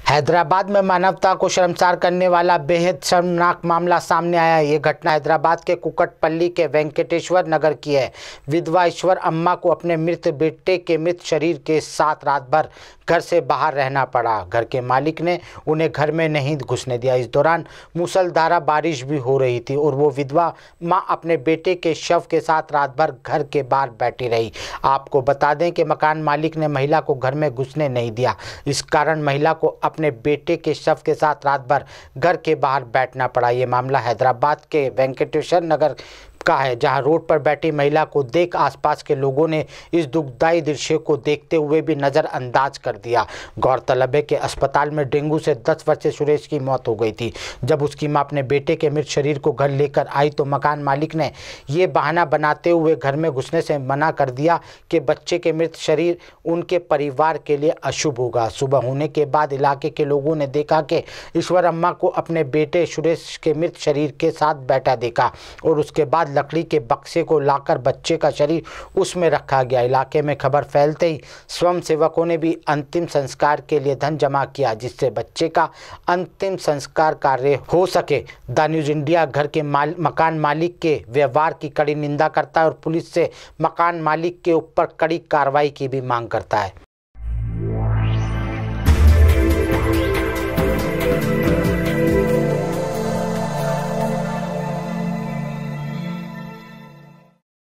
हैदराबाद में मानवता को शर्मसार करने वाला बेहद शर्मनाक मामला सामने आया है। ये घटना हैदराबाद के कुकटपल्ली के वेंकटेश्वर नगर की है। विधवा ईश्वर अम्मा को अपने मृत बेटे के मृत शरीर के साथ रात भर घर से बाहर रहना पड़ा। घर के मालिक ने उन्हें घर में नहीं घुसने दिया। इस दौरान मूसलधार बारिश भी हो रही थी और वो विधवा माँ अपने बेटे के शव के साथ रात भर घर के बाहर बैठी रही। आपको बता दें कि मकान मालिक ने महिला को घर में घुसने नहीं दिया। इस कारण महिला को अपने बेटे के शव के साथ रात भर घर के बाहर बैठना पड़ा। ये मामला हैदराबाद के वेंकटेश्वर नगर का है, जहां रोड पर बैठी महिला को देख आसपास के लोगों ने इस दुखदाई दृश्य को देखते हुए भी नज़रअंदाज कर दिया। गौरतलब है कि अस्पताल में डेंगू से 10 वर्षीय सुरेश की मौत हो गई थी। जब उसकी मां अपने बेटे के मृत शरीर को घर लेकर आई तो मकान मालिक ने ये बहाना बनाते हुए घर में घुसने से मना कर दिया कि बच्चे के मृत शरीर उनके परिवार के लिए अशुभ होगा। सुबह होने के बाद इलाके के लोगों ने देखा कि ईश्वर अम्मा को अपने बेटे सुरेश के मृत शरीर के साथ बैठा देखा और उसके बाद लकड़ी के बक्से को लाकर बच्चे का शरीर उसमें रखा गया। इलाके में खबर फैलते ही स्वयं सेवकों ने भी अंतिम संस्कार के लिए धन जमा किया, जिससे बच्चे का अंतिम संस्कार कार्य हो सके। द न्यूज़ इंडिया घर के मकान मालिक के व्यवहार की कड़ी निंदा करता है और पुलिस से मकान मालिक के ऊपर कड़ी कार्रवाई की भी मांग करता है।